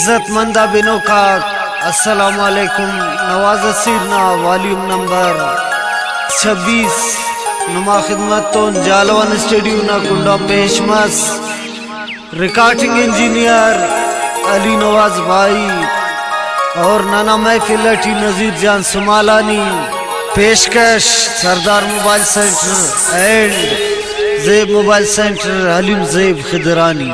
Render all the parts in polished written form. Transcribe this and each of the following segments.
इज्जतमंदा बिनो का अस्सलाम वालेकुम। नवाज सीरना वॉल्यूम नंबर 26 नुमा खिदमत तो जालवन स्टूडियो ना कुंडा पेशमस रिकॉर्डिंग इंजीनियर अली नवाज भाई और नाना महफिल नजीर जान सुमालानी पेशकश Sardar mobile centre and Zeb mobile centre Halim Zeb Khidrani.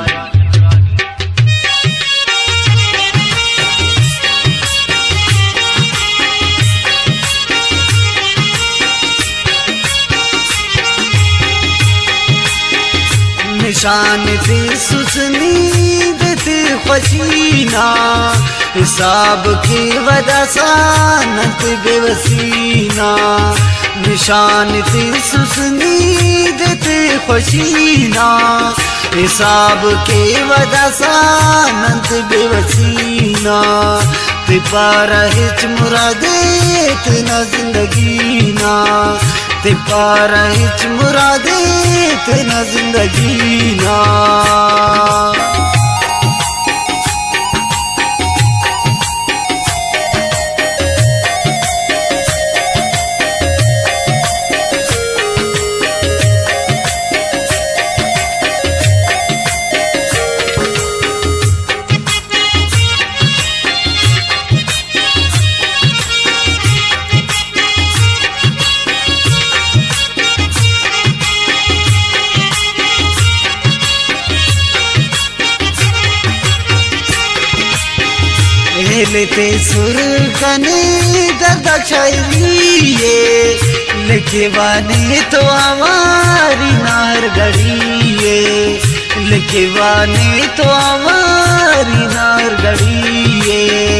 निशान थी सुसनी देती खुशीना हिसाब की वजह सानत बेवसीना। निशान थी सुसनी देती खुशीना हिसाब की वजह सानत बेवसीना। तिपारा हिच मुरादे इतना जिंदगी ना तिपारा हिच मुरादे इतना जिंदगी ना। लेते सुर कने दर्द शायरी लिखे वाने तो हमारी नार गड़ी लिखे वाने तो हमारी नार गड़ी।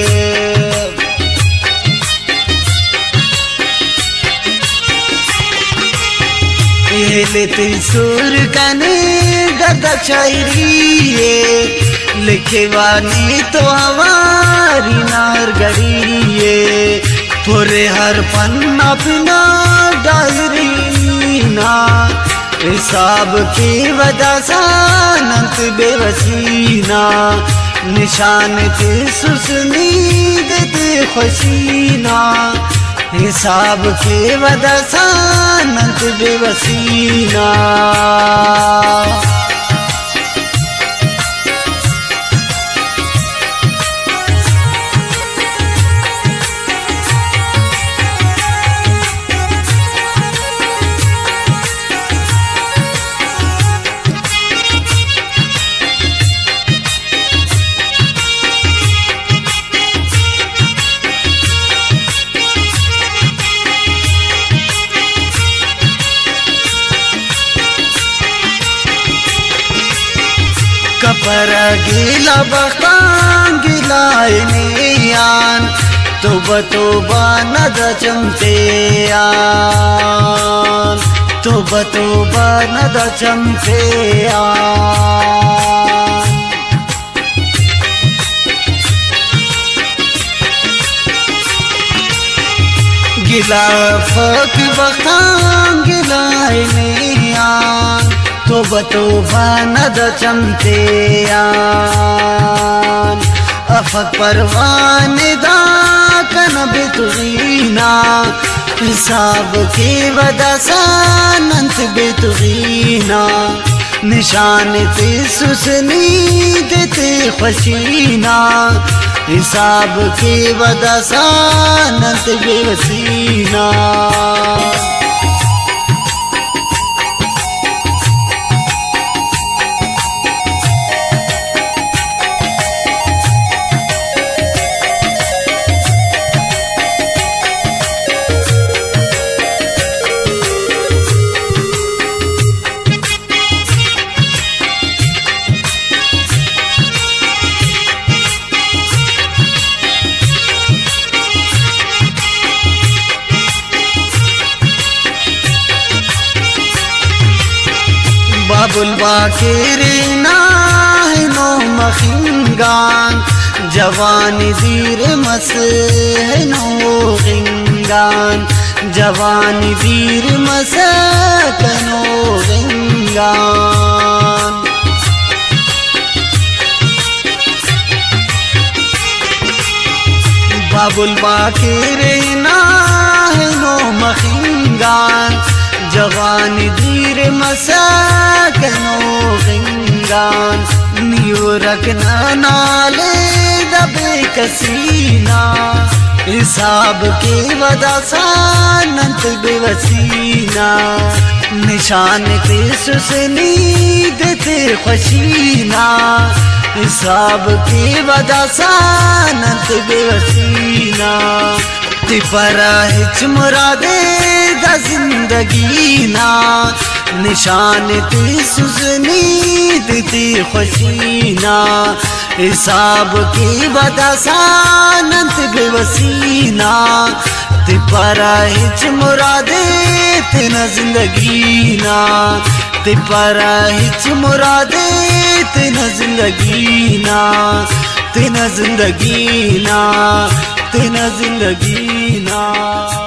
लेते सुर कने दर्द शायरी लिखे वानी तो हमारी नार गड़ी। पूरे हर पन्ना पिना डायरी ना हिसाब की वजह सानत बेवसीना। निशान थी सुसनी देती खुशीना हिसाब की वजह सानत बेवसीना। कपर गीला बखान गिलाए आन तोबा नद चमते आन तोबा नद चमते आन। गिला फक बखान गिलाए आन तोबा नद चमते आन। अफक परवाने दा कन बेतुगीना हिसाब की वजह सानत बेतुगीना। निशान थी सुसनी देते खुशीना हिसाब की वजह सानत बेवसीना। बाबुल बाकिर नो मखिंगान जवानी दीर मस है नो गिंगान जवानी दीर मस कनो गिंगान। बाबुल बाकिर ना है नो मखिंगान जवान दीर मसाकनो गिंगान नियो रखना नाले दबे कसीना हिसाब के वदा सानंत बेवसीना निशान के सुसनी देते खुशीना हिसाब के वदा सानंत बेवसीना तिपरा हिच मुरादे दा जिंदगी ना निशान ते सुसनी देते खुशीना हिसाब के वदा सानंत बेवसीना तिपरा हिच मुरादे तेना जिंदगी ना तिपरा हिच मुरादे तेना जिंदगी ना तेना जिंदगी ना तेना जिंदगी ना।